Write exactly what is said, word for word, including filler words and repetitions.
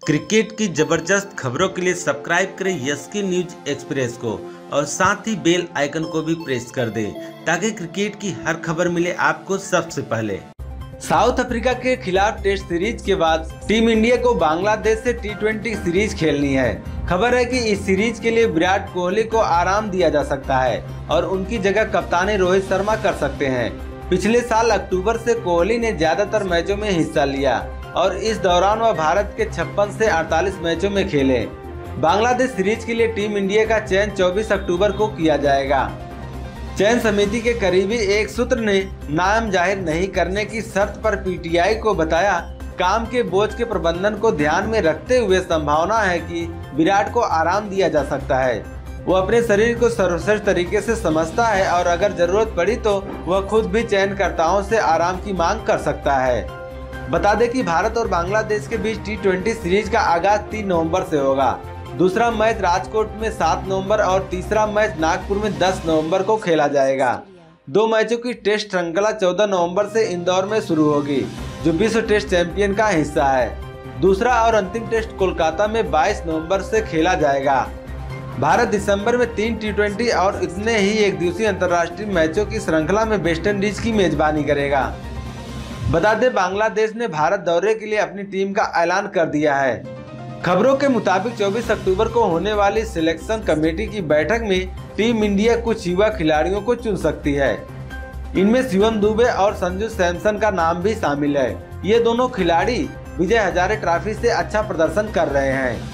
Cricket की जबरदस्त खबरों के लिए सब्सक्राइब करें यस न्यूज एक्सप्रेस को और साथ ही बेल आइकन को भी प्रेस कर दें ताकि क्रिकेट की हर खबर मिले आपको सबसे पहले। साउथ अफ्रीका के खिलाफ टेस्ट सीरीज के बाद टीम इंडिया को बांग्लादेश से टी ट्वेंटी सीरीज खेलनी है। खबर है कि इस सीरीज के लिए विराट कोहली को आराम दिया जा सकता है और उनकी जगह कप्तानी रोहित शर्मा कर सकते हैं। पिछले साल अक्टूबर से कोहली ने ज्यादातर मैचों में हिस्सा लिया और इस दौरान वह भारत के छप्पन से अड़तालीस मैचों में खेले। बांग्लादेश सीरीज के लिए टीम इंडिया का चयन चौबीस अक्टूबर को किया जाएगा। चयन समिति के करीबी एक सूत्र ने नाम जाहिर नहीं करने की शर्त पर पीटीआई को बताया, काम के बोझ के प्रबंधन को ध्यान में रखते हुए संभावना है कि विराट को आराम दिया जा सकता है। वो अपने शरीर को सर्वश्रेष्ठ तरीके से समझता है और अगर जरूरत पड़ी तो वह खुद भी चयनकर्ताओं से आराम की मांग कर सकता है। बता दें कि भारत और बांग्लादेश के बीच टी ट्वेंटी सीरीज का आगाज तीन नवंबर से होगा। दूसरा मैच राजकोट में सात नवंबर और तीसरा मैच नागपुर में दस नवंबर को खेला जाएगा। दो मैचों की टेस्ट श्रृंखला चौदह नवंबर से इंदौर में शुरू होगी, जो विश्व टेस्ट चैंपियन का हिस्सा है। दूसरा और अंतिम टेस्ट कोलकाता में बाईस नवंबर से खेला जाएगा। भारत दिसंबर में तीन टी ट्वेंटी और इतने ही एक दिवसीय अंतर्राष्ट्रीय मैचों की श्रृंखला में वेस्ट इंडीज की मेजबानी करेगा। बता दें, बांग्लादेश ने भारत दौरे के लिए अपनी टीम का ऐलान कर दिया है। खबरों के मुताबिक चौबीस अक्टूबर को होने वाली सिलेक्शन कमेटी की बैठक में टीम इंडिया कुछ युवा खिलाड़ियों को चुन सकती है। इनमें शिवम दुबे और संजू सैमसन का नाम भी शामिल है। ये दोनों खिलाड़ी विजय हजारे ट्रॉफी से अच्छा प्रदर्शन कर रहे हैं।